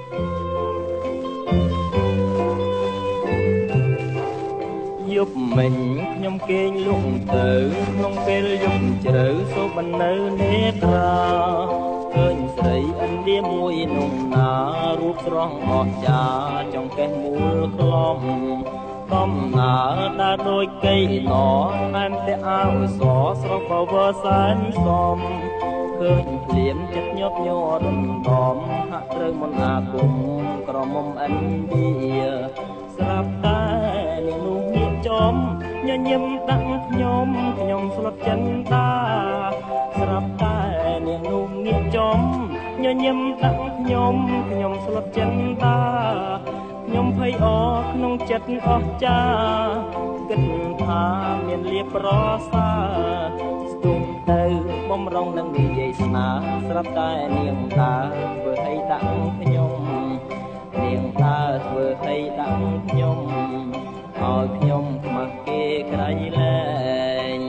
យប់មិញខ្ញុំគេងលក់ទៅក្នុងពេលយប់ជ្រៅសូបនៅនេត្រាឃើញស្រីឥណ្ឌាមួយនោះណារូបស្រស់អស្ចារ្យចង្កេះមូលក្លំដំណើរដើរដូចកៃណតែមតែអាវសស្រស់បវរសែនសំឃើញភ្លៀមចិត្តញាប់ញ័ររំដំហាក់ត្រូវមន្តអាគមក្រមុំឥណ្ឌាស្រាប់តែនាងនោះមានចំញញឹមដាក់ខ្ញុំស្លុតចិនតាស្រាប់តែនាងនោះមានចំញញឹមដាក់ខ្ញុំស្លុតចិនតាខ្ញុំភ័យអរក្នុងចិត្តអស្ចារ្យគិតថាមានលៀបប្រសើរស្ទុំទៅបំរុងនឹងនិយាយស្នាស្រាប់តែនាងតាធ្វើឲ្យដាក់ខ្ញុំនាងតាធ្វើឲ្យដាក់ខ្ញុំឲ្យខ្ញុំខ្មាស់គេក្រៃលែង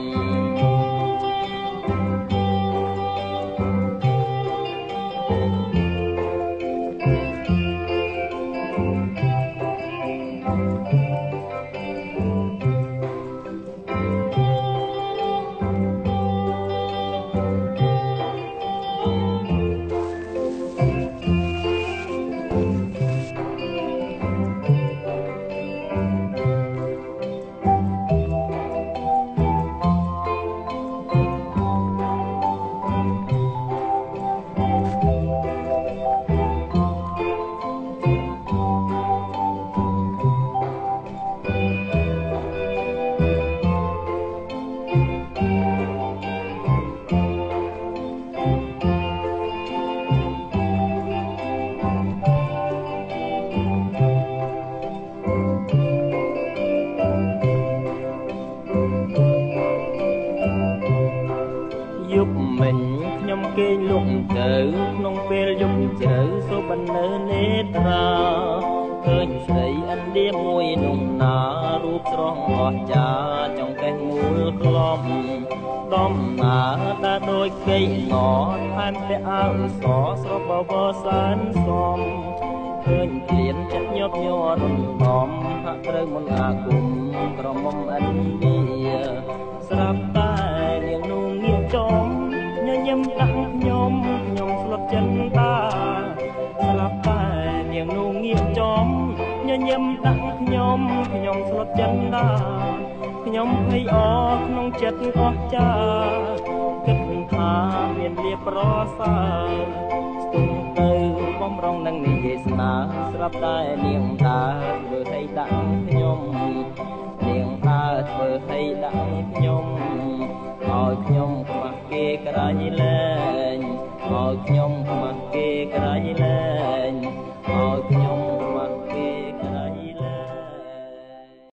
យប់មិញខ្ញុំគេងលក់ទៅក្នុងពេលយប់ជ្រៅសូបនៅនេត្រាឃើញស្រីឥណ្ឌាមួយនោះណារូបស្រស់អស្ចារ្យចង្កេះមូលក្លំដំណើរដើរដូចកៃណថែមតែអាវសស្រស់បវរសែនសំឃើញភ្លៀមចិត្តញាប់ញ័ររំដំហាក់ត្រូវមន្តអាគមក្រមុំឥណ្ឌាស្រាប់តែនាងនោះមានចំញញឹមដាក់ខ្ញុំស្លុតចិនតាស្រាប់តែនាងនោះមានចំញញឹមដាក់ខ្ញុំស្លុតចិនតាខ្ញុំភ័យអរក្នុងចិត្តអស្ចារ្យគិតថាមានលៀបប្រសើរស្ទុំទៅបំរុងនឹងនិយាយស្នាស្រាប់តែនាងតាធ្វើឲ្យដាក់ខ្ញុំនាងតាធ្វើឲ្យដាក់ខ្ញុំឲ្យខ្ញុំខ្មាស់គេក្រៃលែងឲ្យខ្ញុំខ្មាស់គេក្រៃលែង